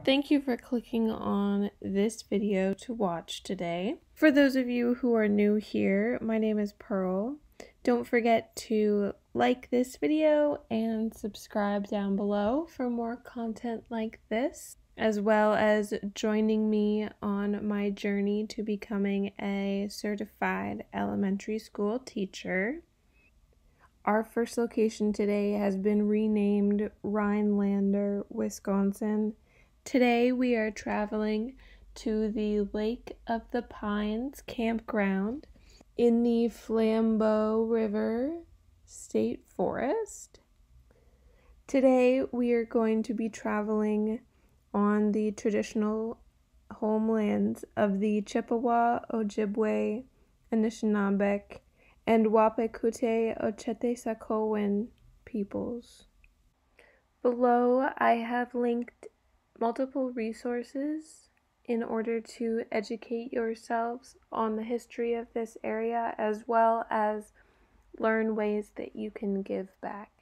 Thank you for clicking on this video to watch today. For those of you who are new here, my name is Pearl. Don't forget to like this video and subscribe down below for more content like this, as well as joining me on my journey to becoming a certified elementary school teacher. Our first location today has been renamed Rhinelander, Wisconsin. Today we are traveling to the Lake of the Pines campground in the Flambeau River State Forest. Today we are going to be traveling on the traditional homelands of the Chippewa, Ojibwe, Anishinaabeg, and Wapekute Ochetesacowin peoples. Below, I have linked multiple resources in order to educate yourselves on the history of this area, as well as learn ways that you can give back.